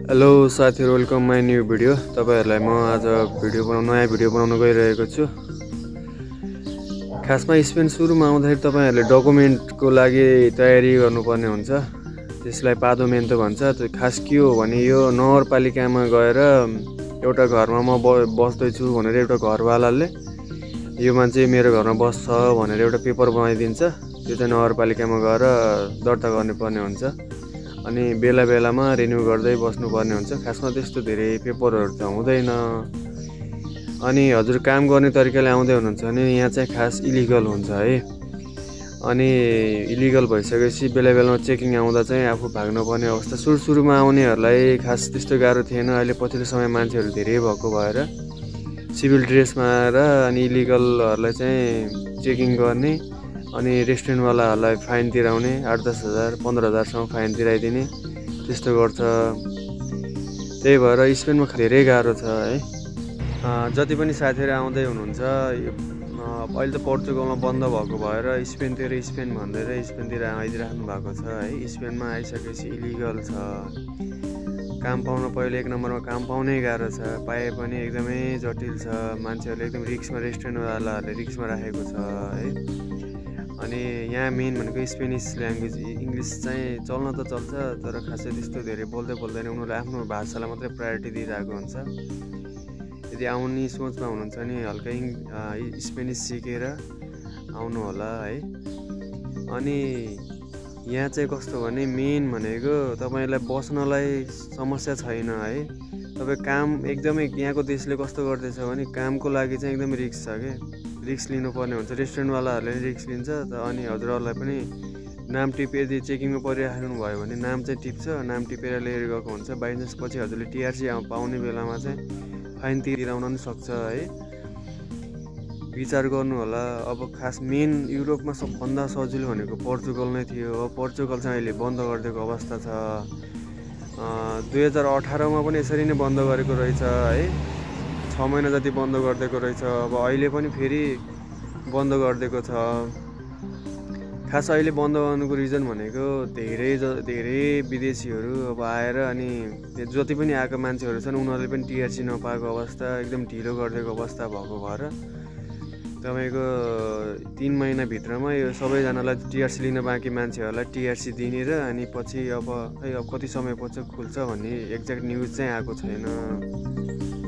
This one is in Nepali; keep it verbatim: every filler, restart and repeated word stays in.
हेलो साथीहरु, वेलकम माई न्यू भिडियो। तपाईहरुलाई म आज भिडियो बनाउन नयाँ भिडियो बनाउन गइरहेको छु। खासमा स्पेन सुरुमा आउँदाखेरि तपाईहरुले डकुमेन्टको लागि तयारी गर्नुपर्ने हुन्छ। त्यसलाई पादोमेन्तो भन्छ। त्यो खास के हो भने यो नगरपालिकामा गएर एउटा घरमा म बस्दै छु भनेर एउटा घरवालाले यो मान्छे मेरो घरमा बस्छ भनेर एउटा पेपर बनाइदिन्छ। त्यो चाहिँ नगरपालिकामा गएर दर्ता गर्नुपर्ने हुन्छ अनि बेला बेलामा रिन्यू गर्दै बस्नुपर्ने हुन्छ। खासमा त्यस्तो धेरै पेपरहरु त हुँदैन। अनि हजुर काम गर्ने तरिकाले आउँदै हुनुहुन्छ भने यहाँ चाहिँ खास इलिगल हुन्छ है। अनि इलिगल भइसकेपछि बेला बेलामा चेकिङ आउँदा चाहिँ आफू भाग्नुपर्ने अवस्था। सुरु सुरुमा आउनेहरूलाई खास त्यस्तो गाह्रो थिएन। अहिले पछिल्लो समय मान्छेहरू धेरै भएको भएर सिभिल ड्रेसमा आएर अनि इलिगलहरूलाई चाहिँ चेकिङ गर्ने अनि रेस्टुरेन्टवालाहरूलाई फाइन तिराउने, आठ दस हजार पन्ध्र हजारसम्म फाइन तिराइदिने त्यस्तो गर्छ। त्यही भएर स्पेनमा धेरै गाह्रो छ है। जति पनि साथीहरू आउँदै हुनुहुन्छ, अहिले त पोर्चुगलमा बन्द भएको भएर स्पेनतिर स्पेन भन्दै स्पेनतिर आइदिराख्नु भएको छ है। स्पेनमा आइसकेपछि इलिगल छ। काम पाउन पहिले एक नम्बरमा काम पाउनै गाह्रो छ। पाए पनि एकदमै जटिल छ। मान्छेहरूले एकदम रिक्समा, रेस्टुरेन्टवालाहरूले रिक्समा राखेको छ है। अनि यहाँ मेन भनेको स्पेनिस ल्याङ्ग्वेज, इङ्ग्लिस चाहिँ चल्न त चल्छ तर खासै त्यस्तो धेरै बोल्दै बोल्दैन। उनीहरूले आफ्नो भाषालाई मात्रै प्रायोरिटी दिइरहेको हुन्छ। यदि आउने सोचमा हुनुहुन्छ नि हल्का स्पेनिस सिकेर आउनु होला है। अनि यहाँ चाहिँ कस्तो भने मेन भनेको तपाईँलाई बस्नलाई समस्या छैन है। तपाईँ काम एकदमै यहाँको देशले कस्तो गर्दैछ भने कामको लागि चाहिँ एकदमै रिक्स छ कि रिक्स लिनुपर्ने हुन्छ। रेस्टुरेन्टवालाहरूले पनि रिक्स लिन्छ त। अनि हजुरहरूलाई पनि नाम टिपेर यदि चेकिङमा परिराख्नु भयो भने नाम चाहिँ टिप्छ, नाम टिपेर लिएर गएको हुन्छ। बाइचान्स पछि हजुरले टिआरसी पाउने बेलामा चाहिँ फाइन तिराउन पनि सक्छ है। विचार गर्नु होला। अब खास मेन युरोपमा सबभन्दा सजिलो भनेको पोर्चुगल नै थियो। अब पोर्चुगल चाहिँ अहिले बन्द गरिदिएको अवस्था छ। दुई हजार अठारमा पनि यसरी नै बन्द गरेको रहेछ है। छ महिना जति बन्द गरिदिएको रहेछ। अब अहिले पनि फेरि बन्द गरिदिएको छ। खास अहिले बन्द गर्नुको रिजन भनेको धेरै धेरै विदेशीहरू अब आएर अनि जति पनि आएको मान्छेहरू छन् उनीहरूले पनि टिआरसी नपाएको अवस्था, एकदम ढिलो गरिदिएको अवस्था भएको भएर तपाईँको तिन महिनाभित्रमा यो सबैजनालाई टिआरसी लिन बाँकी मान्छेहरूलाई टिआरसी दिने र अनि पछि अब खै अब कति समय पछि खुल्छ भन्ने एक्ज्याक्ट न्युज चाहिँ आएको छैन।